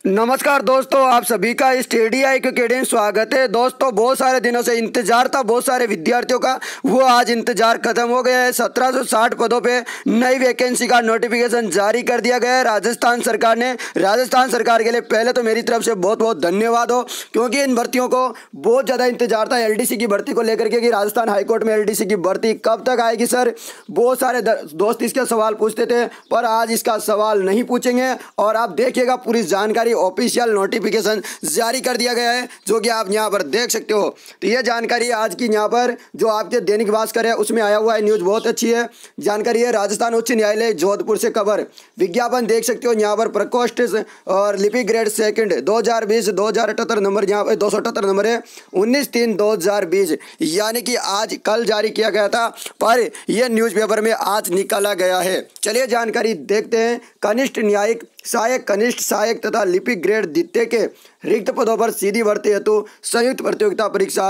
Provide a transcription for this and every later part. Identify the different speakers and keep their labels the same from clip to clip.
Speaker 1: नमस्कार दोस्तों, आप सभी का इस टेडी आई एकेडमी स्वागत है। दोस्तों, बहुत सारे दिनों से इंतजार था बहुत सारे विद्यार्थियों का, वो आज इंतजार खत्म हो गया है। 1760 पदों पे नई वैकेंसी का नोटिफिकेशन जारी कर दिया गया है राजस्थान सरकार ने। राजस्थान सरकार के लिए पहले तो मेरी तरफ से बहुत बहुत धन्यवाद हो, क्योंकि इन भर्तियों को बहुत ज़्यादा इंतजार था एलडीसी की भर्ती को लेकर के कि राजस्थान हाईकोर्ट में एलडीसी की भर्ती कब तक आएगी सर। बहुत सारे दोस्त इसके सवाल पूछते थे, पर आज इसका सवाल नहीं पूछेंगे और आप देखिएगा पूरी जानकारी। ऑफिशियल नोटिफिकेशन जारी कर दिया गया है जो कि आप यहां पर देख सकते हो। तो ये जानकारी आज की यहां पर जो आपके दैनिक भास्कर है उसमें आया हुआ है, न्यूज़ बहुत अच्छी है जानकारी है। राजस्थान उच्च न्यायालय जोधपुर से खबर, विज्ञापन देख सकते हो यहां पर। प्रकोष्ठ और लिपिक ग्रेड सेकंड 2020 2078 नंबर, यहाँ पर 278 नंबर है 19/3/2020, यानी कि आज कल जारी किया गया था, पर यह न्यूज़पेपर में आज निकाला गया है। चलिए जानकारी देखते हैं। कनिष्ठ न्यायिक सहायक, कनिष्ठ सहायक तथा लिपिक ग्रेड द्वितीय के रिक्त पदों पर सीधी भर्ती हेतु संयुक्त प्रतियोगिता परीक्षा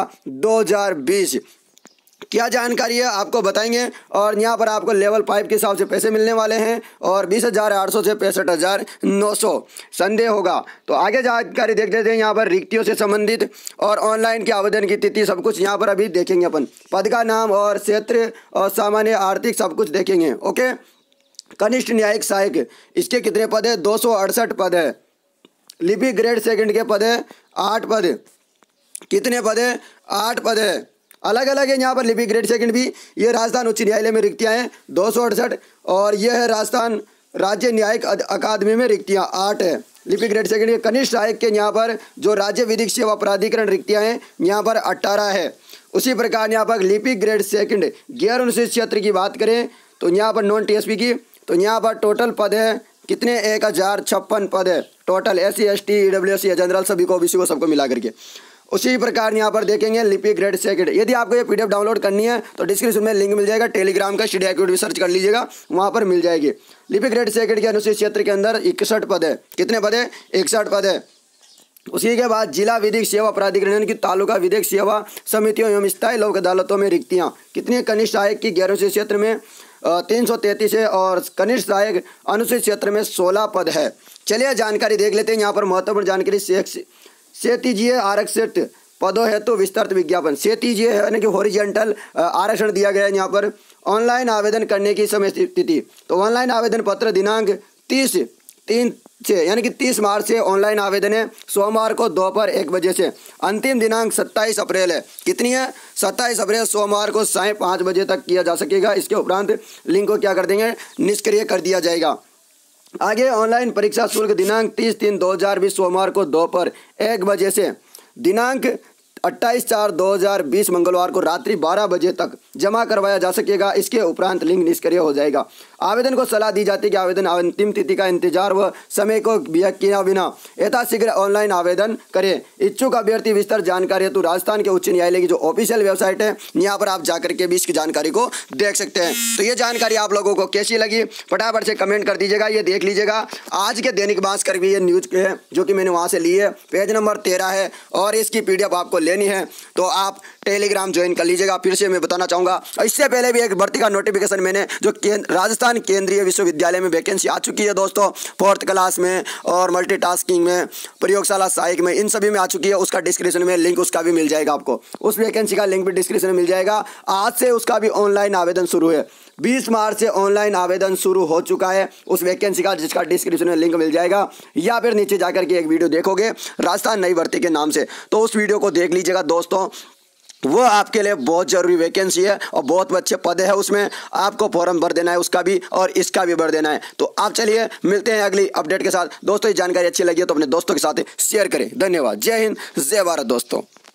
Speaker 1: 2020 क्या जानकारी है आपको बताएंगे। और यहाँ पर आपको लेवल 5 के हिसाब से पैसे मिलने वाले हैं और 20,800 से 65,900 संदेह होगा। तो आगे जानकारी देख लेते हैं यहाँ पर रिक्तियों से संबंधित और ऑनलाइन के आवेदन की तिथि, सब कुछ यहाँ पर अभी देखेंगे अपन। पद का नाम और क्षेत्र और सामान्य आर्थिक सब कुछ देखेंगे। ओके, कनिष्ठ न्यायिक सहायक इसके कितने पद है? 268 पद है। लिपिक ग्रेड सेकंड के पद है 8 पद। कितने पद है? 8 पद है। अलग अलग है यहाँ पर लिपिक ग्रेड सेकंड भी। ये राजस्थान उच्च न्यायालय में रिक्तियाँ हैं 268 और यह है राजस्थान राज्य न्यायिक अकादमी में रिक्तियाँ 8 है। लिपिक ग्रेड सेकंड के कनिष्ठ सहायक के यहाँ पर जो राज्य विधिक सेवा प्राधिकरण रिक्तियाँ हैं यहाँ पर 18 है। उसी प्रकार यहाँ पर लिपिक ग्रेड सेकंड गैर अनुसूचित क्षेत्र की बात करें तो यहाँ पर नॉन टीएसपी की, तो यहाँ पर टोटल पद है कितने? 1056 पद है total. SC ST EWS general सभी को ओबीसी को सबको मिला करके। उसी प्रकार यहाँ पर देखेंगे लिपिक ग्रेड सेकंड। यदि आपको ये PDF डाउनलोड करनी है तो डिस्क्रिप्शन में लिंक मिल जाएगा टेलीग्राम का, टेडी आई सर्च कर लीजिएगा, वहाँ पर मिल जाएगी। लिपिक ग्रेड सेकंड के अनुसूचित क्षेत्र के अंदर 61 पद है। कितने पद है? 61 पद है। उसी के बाद जिला विधिक सेवा प्राधिकरण की तालुका विधिक सेवा समितियों एवं स्थायी लोक अदालतों में रिक्तियाँ कितनी? कनिष्ठ सहायक की गैर अनुसूचित क्षेत्र में 333 है और कनिष्ठ सहायक अनुसूचित क्षेत्र में 16 पद है। चलिए जानकारी देख लेते हैं। यहाँ पर महत्वपूर्ण जानकारी सेतीजीए आरक्षित पदों हेतु विस्तृत विज्ञापन। सेतीजीए यानी कि हॉरिजॉन्टल आरक्षण दिया गया है यहाँ पर। ऑनलाइन आवेदन करने की समय तिथि, तो ऑनलाइन आवेदन पत्र दिनांक 30/3 से यानी कि 30 मार्च से ऑनलाइन आवेदन है, सोमवार को दोपहर 1 बजे से। अंतिम दिनांक 27 अप्रैल है। कितनी है? 27 अप्रैल सोमवार को साय 5 बजे तक किया जा सकेगा। इसके उपरांत लिंक को क्या कर देंगे? निष्क्रिय कर दिया जाएगा। आगे ऑनलाइन परीक्षा शुल्क दिनांक 30/3/2020 सोमवार को दोपहर 1 बजे से। दिनांक 28/4/2020 मंगलवार को रात्रि 12 बजे तक जमा करवाया जा सकेगा। इसके उपरांत लिंक निष्क्रिय हो जाएगा। आवेदन को सलाह दी जाती है कि आवेदन अंतिम तिथि का इंतजार व समय को किया बिना यथाशीघ्र ऑनलाइन आवेदन करें। इच्छुक अभ्यर्थी विस्तृत जानकारी हेतु राजस्थान के उच्च न्यायालय की जो ऑफिशियल वेबसाइट है यहाँ पर आप जाकर के भी इसकी जानकारी को देख सकते हैं। तो ये जानकारी आप लोगों को कैसी लगी फटाफट से कमेंट कर दीजिएगा। ये देख लीजिएगा आज के दैनिक भास्कर भी ये न्यूज है जो कि मैंने वहाँ से ली है, पेज नंबर 13 है और इसकी PDF आपको लेनी है तो आप टेलीग्राम ज्वाइन कर लीजिएगा। फिर से मैं बताना चाहूँगा, इससे पहले भी एक भर्ती का नोटिफिकेशन मैंने जो राजस्थान केंद्रीय विश्वविद्यालय में वैकेंसी आ चुकी है दोस्तों, 4th क्लास में और मल्टीटास्किंग में, प्रयोगशाला सहायक में, इन सभी में आ चुकी है। उसका डिस्क्रिप्शन में लिंक उसका भी मिल जाएगा आपको। उस वैकेंसी का लिंक भी डिस्क्रिप्शन में मिल जाएगा। आज से उसका भी ऑनलाइन आवेदन शुरू है। 20 मार्च से ऑनलाइन आवेदन शुरू हो चुका है उस वैकेंसी का, जिसका डिस्क्रिप्शन में लिंक मिल जाएगा, या फिर नीचे जाकर के एक वीडियो देखोगे राजस्थान नई भर्ती के नाम से, तो उस वीडियो को देख लीजिएगा दोस्तों। वो आपके लिए बहुत जरूरी वैकेंसी है और बहुत अच्छे पद है, उसमें आपको फॉर्म भर देना है, उसका भी और इसका भी भर देना है। तो आप चलिए मिलते हैं अगली अपडेट के साथ। दोस्तों ये जानकारी अच्छी लगी है तो अपने दोस्तों के साथ शेयर करें। धन्यवाद। जय हिंद, जय भारत दोस्तों।